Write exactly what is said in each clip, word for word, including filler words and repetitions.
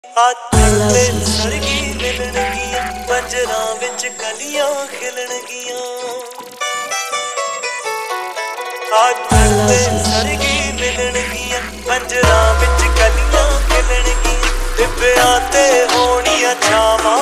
आते सरगी मिलनगियां पंजरां विच कलियां खिलणगियां। आते सरगी मिलनगियां पंजरां विच कलियां खिलणगियां। दिव्यां ते होणियां छावां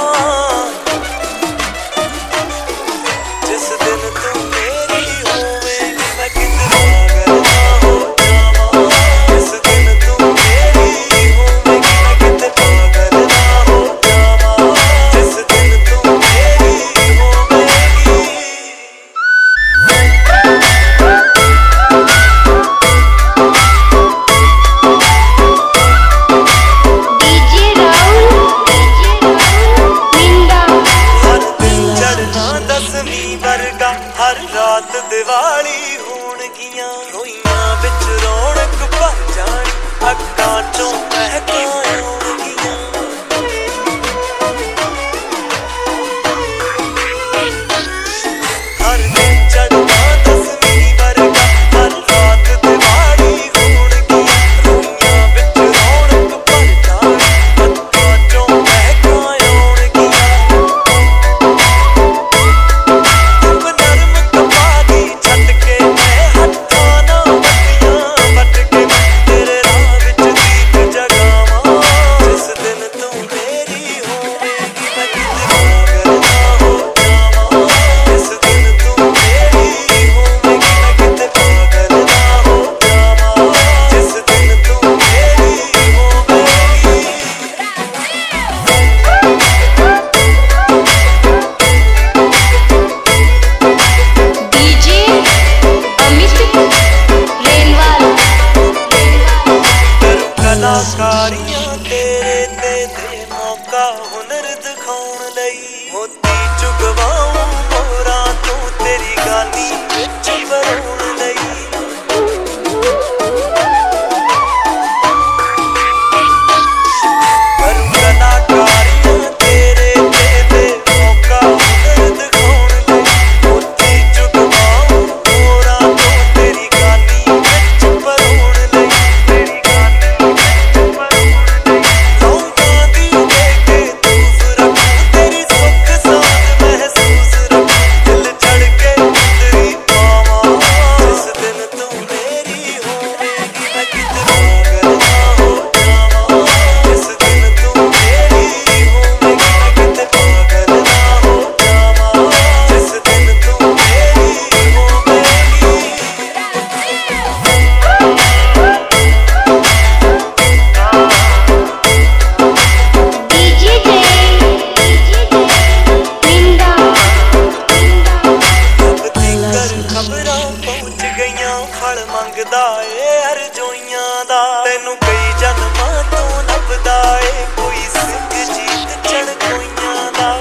जिस दिन तू मेरी होवेगी मैं किते पागल ना हो जावां। जिस दिन तू मेरी होवेगी मैं किते पागल ना हो जावां। जिस दिन तू मेरी होवेगी। डीजे राहुल मिंदा। हर दिन चढ़ना दसवीं वर्गा हर रात दिवाली होणगियां। रोइयां विच रौनक भर जानी अग्गां चों महकां आउणगियां। हर दिन चढ़ना दसवीं वर्गा हर रात दिवाली होणगियां। रोइयां विच रौनक भर जानी अग्गां चों महकां आउणगियां। नरम कपादी छट के मैं हत्थां नाल बत्तियां वट के मैं तेरे राह विच दीप जगावां। जिस दिन तू मेरी होवेगी मैं किते पागल ना हो जावां। जिस दिन तू मेरी होवेगी मैं किते पागल ना हो जावां। जिस दिन तू मेरी होवेगी। DJ Amit renewal. करूं कलाकारियां तेरे ते दे मौका हुनर दिखाउण लई। मोती चुगवाऊं मोरां तूं तेरी गानी विच परोण लई। करूं कलाकारियां तेरे ते दे मौका हुनर दिखाउण लई। मोती चुगवाऊं मोरां तूं तेरी गानी विच परोण लई। तेरी गानी विच परोण लई। लौंगां दी दे के धूफ रखूं तेरी सुख साथ महसूस रखूं। दिल चढ़ के उतरी पावां। जिस दिन तू मेरी होवेगी मैं किते पागल ना हो जावां। जिस दिन तू मेरी होवेगी मैं किते पागल ना हो जावां। जिस दिन तू मेरी होवेगी। डीजे मिंदा। रब दी कर खबरां पहुंच गईयां फल मंगदा ए हर जोइयां दा। तैनू कई जन्मां तो लभदा ए कोई सिंह जीत चढ़ कोइयां दा।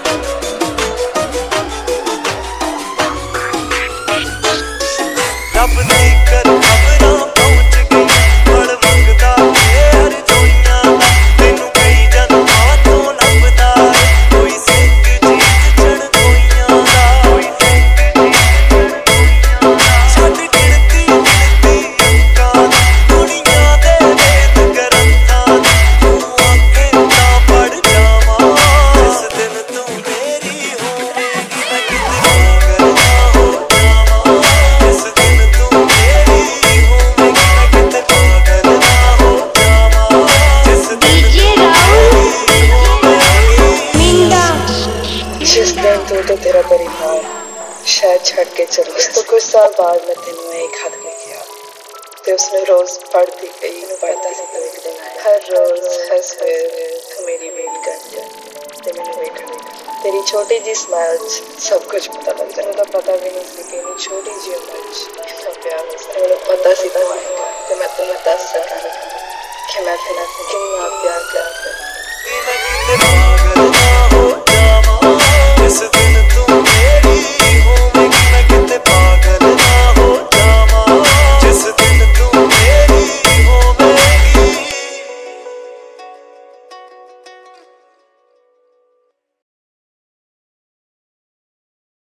रब दी कर खबरां पहुंच गईयां फल मंगदा ए हर जोइयां दा। तैनू कई जन्मां तो लभदा ए कोई सिंह जीत चढ़ कोइयां दा। कोई सिंह जीत चढ़ कोइयां दा। छड्ड गिणती गिणती अंकां दी दुनिया दे वेद ग्रंथां दी तू आखे तां पढ़ जावां। जिस दिन तू मेरी होवेगी मैं किते पागल ना हो जावां। जिस दिन तू मेरी होवेगी मैं किते पागल ना हो जावां। जिस दिन डीजे राहुल मिंदा। जिस दिन तू तो तेरा परिवार शायद छड़ के चलो तो कुछ साल बाद मैं तेनों एक खत लिखिया ते उसने रोज पढ़ती गई पढ़ता सी तो एक दिन आया। हर रोज हर सवेरे तू मेरी वेट करती ते मैंने वेट कर तेरी छोटी जी स्माइल सब कुछ पता लग जाए। तो पता भी नहीं सी कि इतनी छोटी जी उम्र च इतना प्यार हो सकता। मैंने पता सी तो ते मैं तुम्हें दस सका कि मैं तेरा कितना प्यार करती। मैं किते